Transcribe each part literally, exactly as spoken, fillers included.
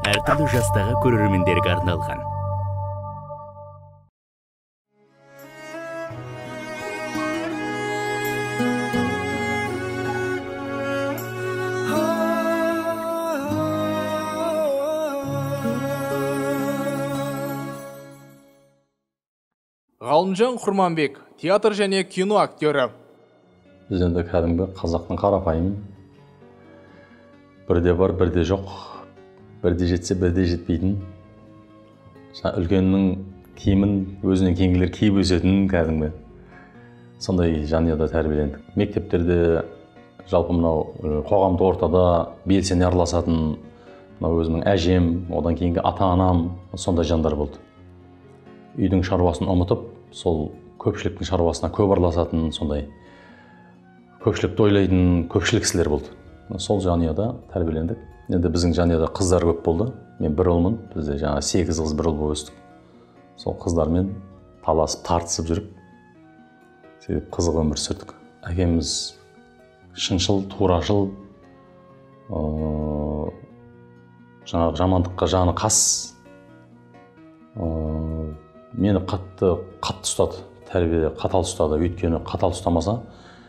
әртүрлі жастағы көрермендерге арналған. Ғалымжан Құрманбек, театр және кино актері. Біз енді кәдімгі қазақтың қарапайым, бірде бар, бірде жоқ, бірде жетсе, бірде жетпейтін, үлкеннің киімін өзінен кейінгілер киіп өсетін кәдімгі сондай жанұяда тәрбиелендік. Мектептерде, жалпы мынау қоғамдық ортада белсене араласатын, мынау өзімнің әжем, одан кейінгі ата-анам сондай жандар болды. Үйдің шаруасын ұмытып, сол көпшіліктің шаруасына көп араласатын, сондай көпшілікті ойлайтын көпшілік кісілер болды. Сол жанұяда тәрбиелендік. Енді біздің жанұяда қыздар көп болды. Мен бір ұлмын, бізде жаңа сегіз қыз бір ұл болып өстік. Сол қыздармен таласып, тартысып жүріп, сөйтіп қызық өмір сүрдік. Әкеміз шыншыл, турашыл, жаңағы жамандыққа жаны қас. Мені қатты қатты ұстады, тәрбие қатал ұстады. Өйткені қатал ұстамаса,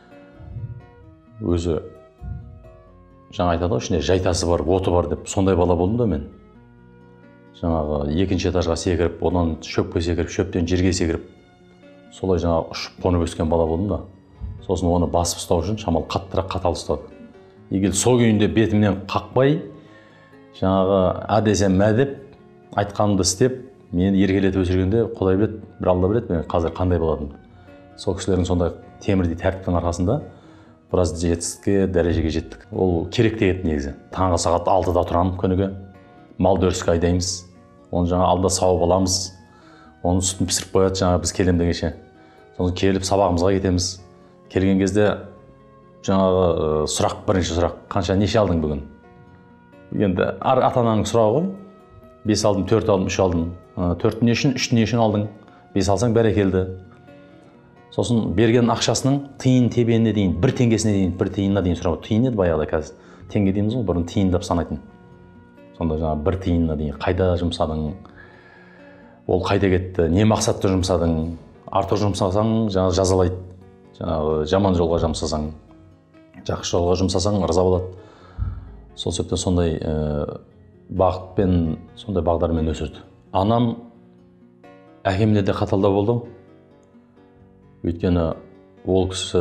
өзі жаңа айтады ғой, ішінде жайтасы бар, оты бар деп, сондай бала болдым да мен. Жаңағы екінші этажға секіріп, одан шөпке секіріп, шөптен жерге секіріп, солай жаңағы ұшып қонып өскен бала болдым да. Сосын оны басып ұстау үшін шамалы қаттырақ қатал ұстады. Егер сол күйінде бетімнен қақпай, жаңағы а десем мә деп, айтқанымды істеп, мені еркелетіп өсіргенде, Құдай біледі, бір Алла біледі, мен қазір қандай болатынымды. Сол кісілердің сондай темірдей тәртіптің арқасында біраз жетістікке, дәрежеге жеттік. Ол керек те еді негізі. Таңғы сағат алтыда тұрамын күніге, малды өріске айдаймыз, оны жаңа алда сауып аламыз, оның сүтін пісіріп қояды жаңа біз келем дегенше. Сосын келіп сабағымызға кетеміз. Келген кезде жаңағы сұрақ, бірінші сұрақ, қанша неше алдың бүгін? Енді ата-ананың сұрағы ғой. Бес алдым, төрт алдым, үш алдым. Төрт не үшін, үш не үшін алдың? Бес алсаң бәрекелді. Сосын берген ақшасының тиын тебеніне дейін, бір теңгесіне дейін, бір тиынына дейін сұрап, тиын еді баяғыда, қазір теңге дейміз ғой, бұрын тиын деп санайтын. Сонда жаңа бір тиынына дейін қайда жұмсадың? Ол қайда кетті? Не мақсатты жұмсадың? Артық жұмсасаң, жаңа жазалайды. Жаңағы жаман жолға жұмсасаң, жақсы жолға жұмсасаң, ырза болады. Сол себептен сондай бағытпен, сондай бағдармен өсірді. Анам әкемде де қаталда болды. Өйткені ол кісі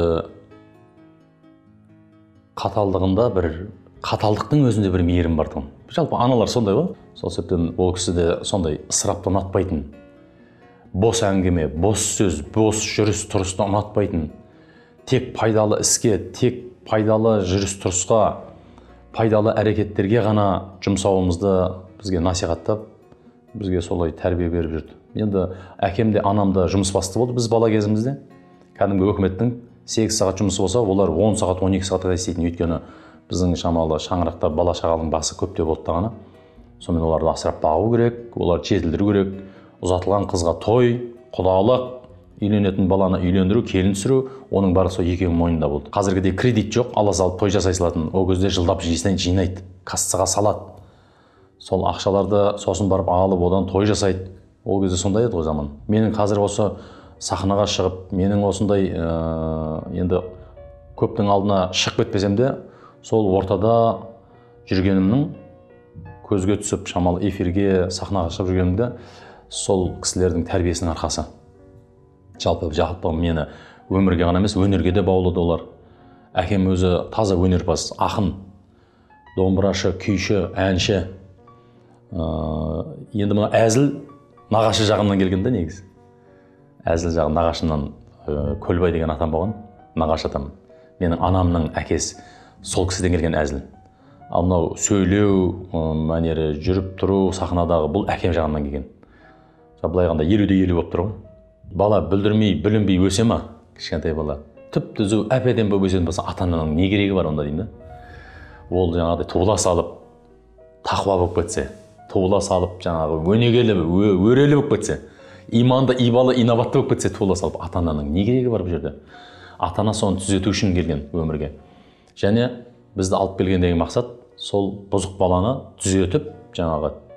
қаталдығында бір, қаталдықтың өзінде бір мейірім бар тұғын. Жалпы аналар сондай ғой. Сол себептен ол кісі де сондай ысырапты ұнатпайтын. Бос әңгіме, бос сөз, бос жүріс тұрысты ұнатпайтын. Тек пайдалы іске, тек пайдалы жүріс тұрысқа, пайдалы әрекеттерге ғана жұмсауымызды бізге насихаттап, бізге солай тәрбие беріп жүрді. Енді әкем де, анам да жұмыс басты болды біз бала кезімізде. Кәдімгі өкіметтің сегіз сағат жұмысы болса, олар он сағат, он екі сағатқа істейтін. Өйткені біздің шамалы шаңырақта бала шағалың басы көпте болды тағана. Сонымен оларды асырап бағу керек, оларды жетілдіру керек. Ұзатылған қызға той, құдалық, үйленетін баланы үйлендіру, келін түсіру, оның бары сол екеуінің мойнында болды. Қазіргідей кредит жоқ, ала салып той жасай салатын. Ол кезде жылдап жинайды, кассаға салады. Сол ақшаларды сосын барып алып, одан той жасайды. Ол кезде сондай еді ғой заман. Менің қазір осы сахнаға шығып, менің осындай енді көптің алдына шығып кетпесем де, сол ортада жүргенімнің, көзге түсіп, шамалы эфирге, сахнаға шығып жүргенімде, сол кісілердің тәрбиесінің арқасы. Жалпы жалпы мені өмірге ғана емес, өнерге де баулады олар. Әкем өзі таза өнерпаз, ақын, домбырашы, күйші, әнші. Енді мына әзіл нағашы жағымнан келгенде негізі. Әзіл жағы нағашымнан Көлбай деген атам болған, нағашы атам. Менің анамның әкесі сол кісіден келген әзіл. Ал мынау сөйлеу, мәнері, жүріп тұру, сахнадағы бұл әкем жағымнан келген. Былай қанда елуде елу болып тұр ғой. Бала бүлдірмей, білінбей өсе ма? Кішкентай бала. Түп-түзу әп-әдемі болып өсетін болса, ата-ананың не керегі бар онда деймін да. Ол жаңағыдай туыла салып, тақуа болып кетсе, туыла салып, жаңағы өнегелі, өрелі болып кетсе, иманды, ибалы, инабатты болып кетсе, туыла салып, ата-ананың не керегі бар бұл жерде? Ата-ана соны түзету үшін келген өмірге. Және бізді алып келгендегі мақсат сол бұзық баланы түзетіп, жаңағы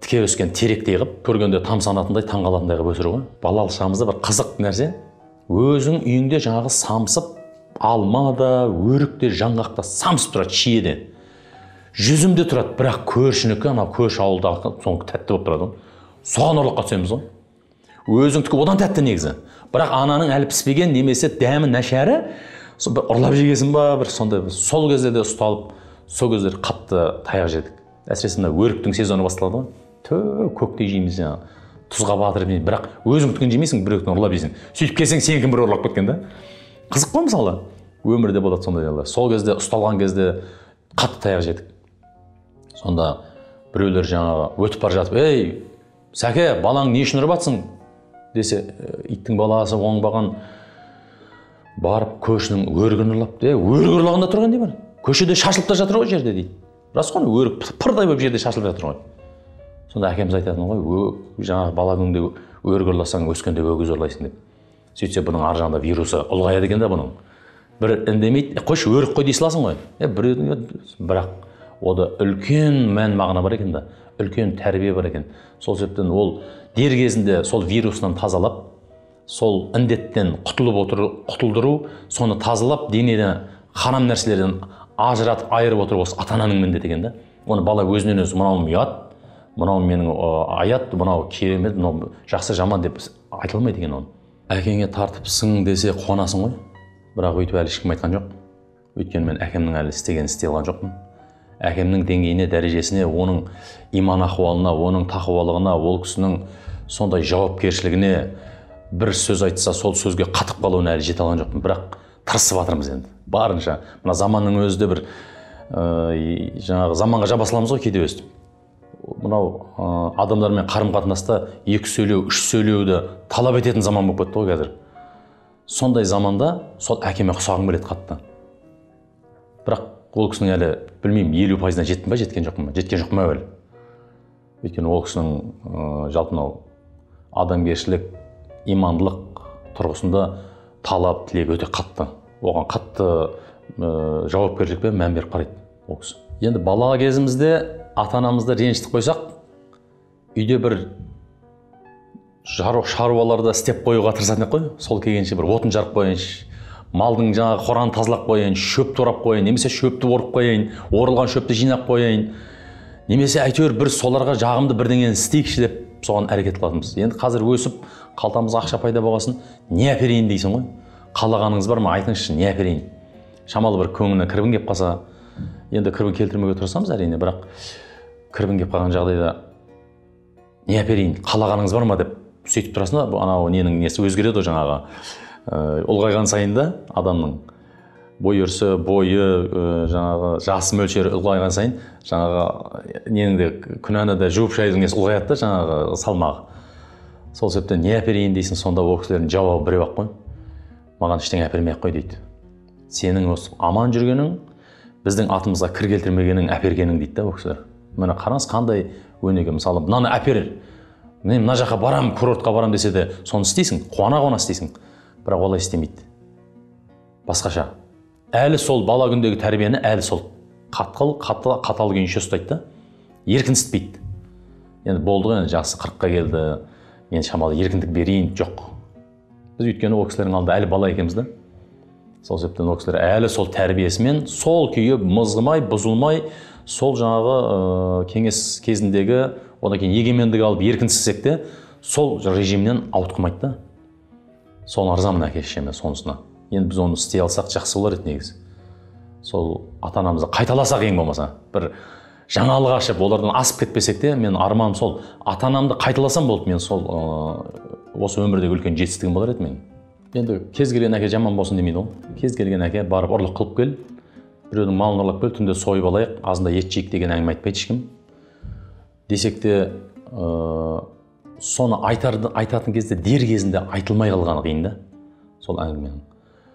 тіке өскен теректей қылып, көргенде тамсанатындай, таңғалатындай қылып өсіру ғой. Балалық шағымызда бір қызық нәрсе. Өзің үйіңде жаңағы самсып, алма да, өрік те, жаңғақта самсып тұрады шиеде. Жүзімде тұрады, бірақ көршінікі, ана көрші ауылдағы соңғы тәтті болып тұрады. Соған ұрлыққа түсеміз ғой. Өзіңдікі одан тәтті негізі. Бірақ ананың әлі піспеген немесе дәмі нашары, бір ұрлап жегесін ба, бір сондай сол кезде де ұсталып, сол кездер қатты таяқ жедік. Әсіресе мына өріктің сезоны басталады ғой. Тө, көктей жейміз жаңа, тұзға батырып жейміз. Бірақ өзіңдікін жемейсің, біреудің ұрлап жейсің. Сөйтіп келсең, сенікін бір ұрлап кеткен да. Қызық қой мысалы. Өмірде болады сондай жағдайлар. Сол кезде ұсталған кезде қатты таяқ жедік. Сонда біреулер жаңағы өтіп бара жатып, ей, сәке, балаң не үшін ұрып жатсың? Десе, иттің баласы оңбаған барып көшінің өрігін ұрлап, е, өрік ұрлағанда тұрған не бар? Көшеде шашылып та жатыр ғой жерде дейді. Рас қой, өрік пырдай болып жерде шашылып жатыр ғой. Сонда әкеміз айтатын ғой, жаңағы бала күнде өрік ұрласаң, өскенде өгіз ұрлайсың деп. Сөйтсе бұның ар жағында вирусы ұлғаяды екен да бұның. Бір үндемейді, қойшы өрік қой дей саласың ғой. Е, бірақ ода үлкен мән мағына бар екен да, үлкен тәрбие бар екен. Сол себептен ол дер кезінде сол вирусынан тазалап, сол індеттен құтылып отыру, құтылдыру, соны тазалап, денеден харам нәрселерден ажыратып, айырып отыру осы ата-ананың міндеті екен да. Оны бала өзінен өзі мынау ұят, мынау менің аят, мынау керемет, мынау жақсы жаман деп айтылмайды екен оны. Әкеңе тартыпсың десе қуанасың ғой. Бірақ өйтіп әлі ешкім айтқан жоқ. Өйткені мен әкемнің әлі істеген істей алған жоқпын. Әкемнің деңгейіне, дәрежесіне, оның иман ахуалына, оның тақуалығына, ол кісінің сондай жауапкершілігіне бір сөз айтса, сол сөзге қатып қалуына әлі жете алған жоқпын. Бірақ тырысып жатырмыз енді. Барынша. Мына заманның өзі де бір ә, жаңағы заманға жаба саламыз ғой кейде өстіп. Мынау ә, адамдармен қарым-қатынаста екі сөйлеу, үш сөйлеуді талап ететін заман болып кетті ғой қазір. Сондай заманда сол әкеме құсағым келеді қатты. Бірақ ол кісінің әлі білмеймін, елу пайызына жеттім ба, жеткен жоқпын ба? Жеткен жоқпын әлі. Өйткені ол кісінің ә, жалпы мынау адамгершілік, имандылық тұрғысында талап, тілек өте қатты. Оған қатты ә, жауапкершілікпен мән беріп қарайды ол кісі. Енді бала кезімізде ата-анамызды ренжітіп қойсақ, үйде бір шаруаларды істеп қоюға тырысатын қой. Сол келгенше бір отын жарып қояйыншы, малдың жаңағы қораны тазалап қояйын, шөпті орап қояйын, немесе шөпті орып қояйын, орылған шөпті жинап қояйын, немесе әйтеуір бір соларға жағымды бірдеңені істейікші деп соған әрекет қылатынбыз. Енді қазір өсіп, қалтамызға ақша пайда болғасын, не әперейін дейсің ғой. Қалағаныңыз бар ма, айтыңызшы, не әперейін. Шамалы бір көңіліне кірбің кеп қалса, енді кірбің келтірмеуге тырысамыз әрине, бірақ кірбің кеп қалған жағдайда не әперейін, қалағаныңыз бар ма деп сөйтіп тұрасың да, анау ненің несі өзгереді жаңағы. Ұлғайған сайын да адамның бой өрісі, бойы, жаңағы жасы мөлшері ұлғайған сайын жаңағы ненің де күнәні де жуып шайдың несі ұлғаяды да, жаңағы салмағы. Сол себептен не әперейін дейсің, сонда ол кісілердің жауабы біреу-ақ қой. Маған ештеңе әпермей-ақ қой дейді. Сенің осы аман жүргенің, біздің атымызға кір келтірмегенің, әпергенің дейді да ол кісілер. Міне қараңыз қандай өнеге, мысалы мынаны әпер, мен мына жаққа барам, курортқа барам десе де соны істейсің, қуана-қуана істейсің. Бірақ олай істемейді. Басқаша. Әлі сол бала күндегі тәрбиені әлі сол қатқыл, қатал күйінше ұстайды да, еркінсітпейді. Енді болды ғой, енді жақсы қырыққа келді, енді шамалы еркіндік берейін, жоқ. Біз өйткені ол кісілердің алдында әлі бала екенбіз да. Сол себептен ол кісілер әлі сол тәрбиесімен, сол күйі мызғымай, бұзылмай, сол жаңағы ә, кеңес кезіндегі, одан кейін егемендік алып еркінсізсек те, сол режимнен ауытқымайды да. Соны арзамын әке-шешеме сонысына. Енді біз оны істей алсақ жақсы болар еді негізі. Сол ата-анамызды қайталасақ ең болмаса, бір жаңалық ашып, олардан асып кетпесек те, мен арманым сол ата-анамды қайталасам болды, мен сол ә, осы өмірдегі үлкен жетістігім болар еді мен. Енді кез келген әке жаман болсын демейді ғой. Кез келген әке барып ұрлық қылып кел, біреудің малын ұрлап кел, түнде сойып алайық, азында ет жейік деген әңгіме айтпайды ешкім. Десек те ә, соны айтарды, айтатын кезде дер кезінде айтылмай қалғаны қиын да, сол әңгіменің.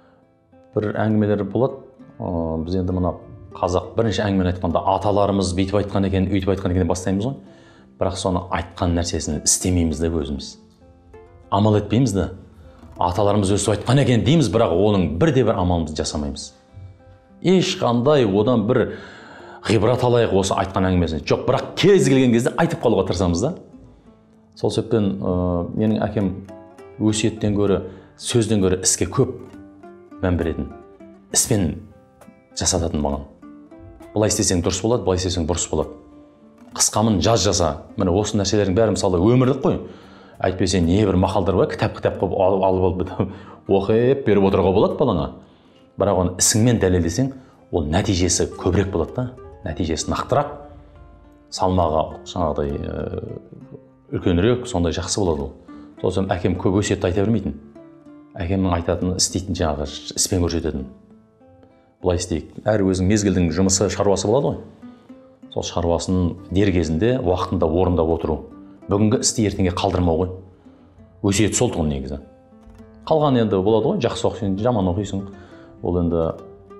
Бір әңгімелер болады, ә, біз енді мына қазақ бірінші әңгімені айтқанда аталарымыз бүйтіп айтқан екен, өйтіп айтқан екен бастаймыз ғой. Бірақ соны айтқан нәрсесін істемейміз де өзіміз. Амал етпейміз де. Аталарымыз өсіп айтқан екен дейміз, бірақ оның бірде бір амалымызды жасамаймыз. Ешқандай одан бір ғибрат алайық осы айтқан әңгімесін. Жоқ, бірақ кез келген кезде айтып қалуға тырысамыз да. Сол себептен ә, менің әкем өсиеттен гөрі, сөзден гөрі іске көп мән беретін. Іспен жасататын маған. Былай істесең дұрыс болады, былай істесең бұрыс болады. Қысқамын жаз жаса. Міне осы нәрселердің бәрі мысалы өмірлік қой. Әйтпесе не бір мақалдар бар, кітап-кітап қылып алып алып оқып беріп отыруға болады балаңа. Бірақ оны ісіңмен дәлелдесең, ол нәтижесі көбірек болады да. Нәтижесі нақтырақ, салмағы жаңағыдай үлкенірек, сондай жақсы болады ол. Сосын әкем көп өсиет айта бермейтін. Әкемнің айтатыны істейтін жаңағы іспен көрсететін. Бұлай істейік. Әр өзінің мезгілдің жұмысы, шаруасы болады ғой. Сол шаруасын дер кезінде, уақытында орындап отыру. Бүгінгі істі ертеңге қалдырмау ғой. Өсиет сол тұғын негізі. Қалған енді болады ғой, жақсы оқисың, жаман оқисың. Ол енді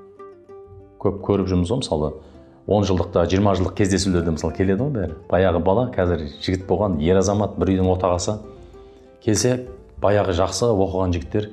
көп көріп жүрміз ғой, мысалы он жылдықта, жиырма жылдық кездесулерде мысалы келеді ғой бәрі. Баяғы бала, қазір жігіт болған, ер азамат, бір үйдің отағасы. Келсе, баяғы жақсы оқыған жігіттер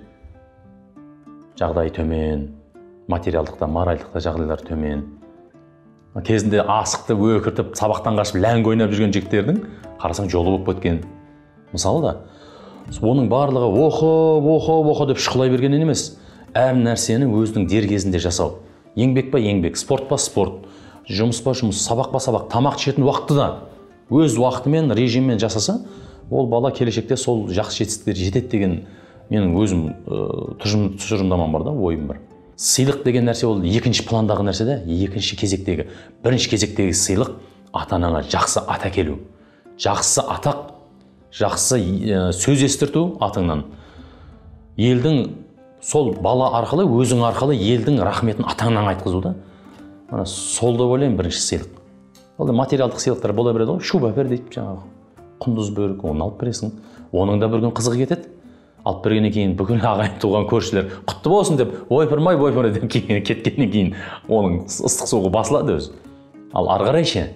жағдайы төмен, материалдықта, моральдықта жағдайлары төмен. Кезінде асықты өкіртіп, сабақтан қашып, ләңгі ойнап жүрген жігіттердің қарасаң жолы болып кеткен. Мысалы да, оның барлығы оқып, оқып, оқып деп шұқылай берген емес. Әр нәрсені өзінің дер кезінде жасау. Еңбек па еңбек, спорт па спорт, жұмыс па жұмыс, сабақ па сабақ, тамақ ішетін уақытты да өз уақытымен, режиммен жасаса, ол бала келешекте сол жақсы жетістіктерге жетеді деген менің өзім тұжырымдамам бар да, ойым бар. Сыйлық деген нәрсе ол екінші пландағы нәрсе де, екінші кезектегі. Бірінші кезектегі сыйлық ата-анаңа жақсы ат әкелу. Жақсы атақ, жақсы сөз естірту атыңнан. Елдің сол бала арқылы, өзің арқылы елдің рахметін атаңнан айтқызу да. Мана сол да ойлаймын бірінші сыйлық. Ол да материалдық сыйлықтар бола береді ғой. Шуба бер дейді жаңағы. Құндыз бөрік, оны алып бересің. Оның да бір күн қызығы кетеді. Алып бергеннен кейін бүкіл ағайын туған көршілер құтты болсын деп, ойпырмай, ойпырмай деп кеткеннен кейін оның ыстық суығы басылады өзі. Ал ары қарай ше,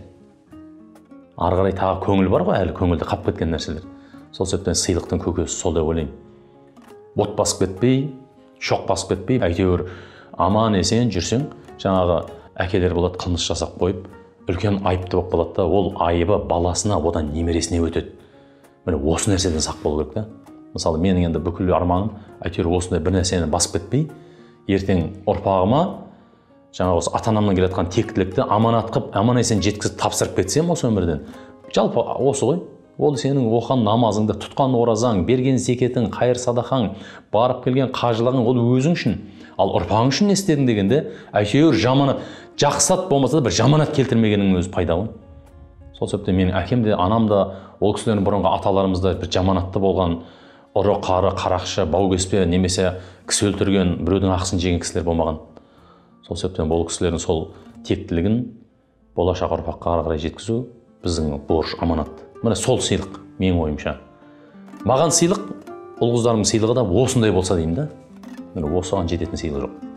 ары қарай тағы көңіл бар ғой, әлі көңілді қап кеткен нәрселер. Сол себептен сыйлықтың көкесі сол деп ойлаймын. От басып кетпей, шоқ басып кетпей, әйтеуір аман есен жүрсең, жаңағы әкелер болады қылмыс жасап қойып, үлкен айыпты болып қалады да, ол айыбы баласына, одан немересіне өтеді. Міне осы нәрседен сақ болу керек та. Мысалы, менің енді бүкіл арманым, әйтеуір осындай бір нәрсені басып кетпей, ертең ұрпағыма жаңағы осы ата-анамнан келатқан тектілікті аманат қып, аман есен жеткізіп тапсырып кетсем осы өмірден. Жалпы осы ғой. Ол сенің оқыған намазыңды, тұтқан оразаң, берген зекетің, қайыр садақаң, барып келген қажылығың, ол өзің үшін. Ал ұрпағың үшін не істедің дегенде, әйтеуір жаманат, жақсат болмаса да бір жаманат келтірмегеннің өзі пайда ғой. Сол себептен менің әкем де, анам да, ол кісілердің бұрынғы аталарымыз да бір жаманатты болған, ұры, қары, қарақшы, баугеспе, немесе кісі өлтірген, біреудің ақысын жеген кісілер болмаған. Сол себептен бұл кісілердің сол тектілігін болашақ ұрпаққа ары қарай жеткізу біздің борыш, аманат. Міне сол сыйлық, менің ойымша. Маған сыйлық, ұл қыздарымның сыйлығы да осындай болса деймін да. Міне осыған жететін сыйлық жоқ.